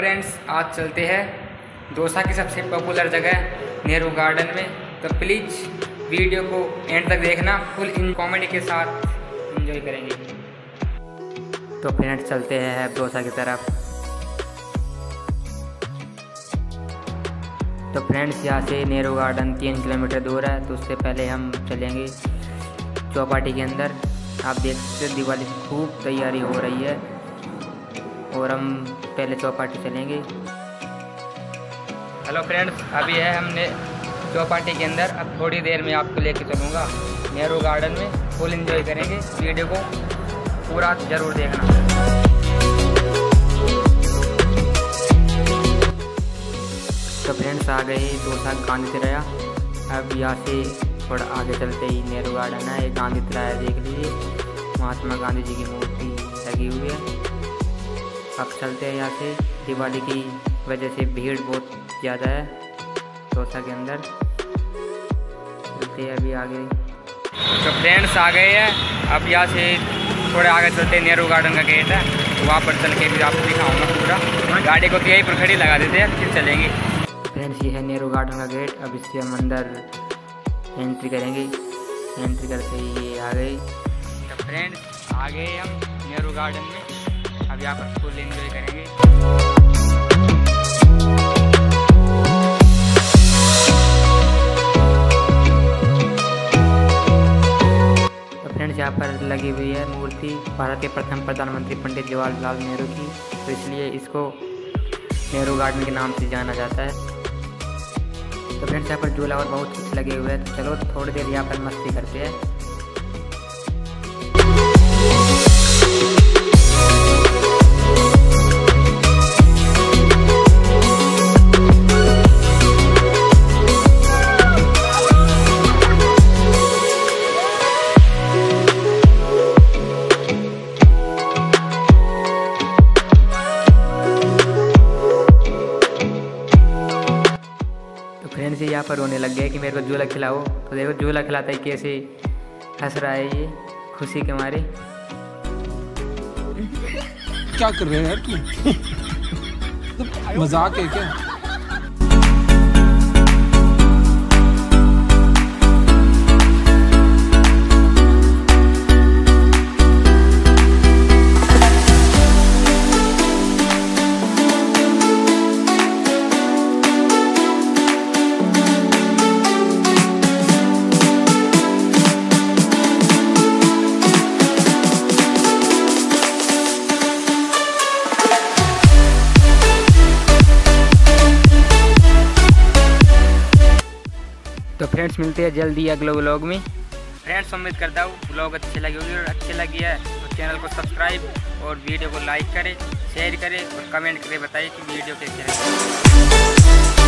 Friends, आज चलते हैं डोसा की सबसे पॉपुलर जगह नेहरू गार्डन में। तो प्लीज़ वीडियो को एंड तक देखना, फुल इन कॉमेडी के साथ एंजॉय करेंगे। तो फ्रेंड्स चलते हैं डोसा की तरफ। तो फ्रेंड्स यहाँ से नेहरू गार्डन 3 किलोमीटर दूर है, तो उससे पहले हम चलेंगे चौपाटी के अंदर। आप देख सकते हैं दिवाली की खूब तैयारी हो रही है और हम पहले चौपाटी चलेंगे। हेलो फ्रेंड्स, अभी है हमने चौपाटी के अंदर। अब थोड़ी देर में आपको लेके चलूँगा नेहरू गार्डन में। फुल एंजॉय करेंगे, वीडियो को पूरा ज़रूर देखना। तो फ्रेंड्स आ गए डोसा गांधी तिराया। अब यहाँ से थोड़ा आगे चलते ही नेहरू गार्डन है। गांधी तिराया देख लीजिए, महात्मा गांधी जी की मूर्ति लगी हुई है। अब चलते हैं यहाँ से। दिवाली की वजह से भीड़ बहुत ज़्यादा है डोसा के अंदर। चलते हैं अभी आगे। तो फ्रेंड्स आ गए हैं। अब यहाँ से थोड़े आगे चलते हैं, नेहरू गार्डन का गेट है, तो वहाँ पर चल के भी आपको दिखाऊंगा पूरा। गाड़ी को तो यहीं पर खड़ी लगा देते हैं, फिर चलेंगे। फ्रेंड्स ये है नेहरू गार्डन का गेट। अब इससे हम अंदर एंट्री करेंगे। एंट्री करते ही ये आ गए। तो फ्रेंड्स आ गए हम नेहरू गार्डन में। अब यहाँ पर फुल एंजॉय करेंगे। तो फ्रेंड्स यहाँ पर लगी हुई है मूर्ति भारत के प्रथम प्रधानमंत्री पंडित जवाहरलाल नेहरू की, तो इसलिए इसको नेहरू गार्डन के नाम से जाना जाता है। तो फ्रेंड्स यहाँ पर झूला और बहुत कुछ लगे हुए हैं। तो चलो थोड़ी देर यहाँ पर मस्ती करते हैं। फ्रेंड्स यहाँ पर रोने लग गए कि मेरे को झूला खिलाओ। तो देखो झूला खिलाता है कैसे हंस रहा है ये खुशी के मारे। क्या कर रहे हैं यार तू? मजाक है क्या? तो फ्रेंड्स मिलते हैं जल्दी अगले व्लॉग में। फ्रेंड्स उम्मीद करता हूँ व्लॉग अच्छी लगी होगी, और अच्छी लगी है तो चैनल को सब्सक्राइब और वीडियो को लाइक करें, शेयर करें और कमेंट करके बताइए कि वीडियो कैसी लगी।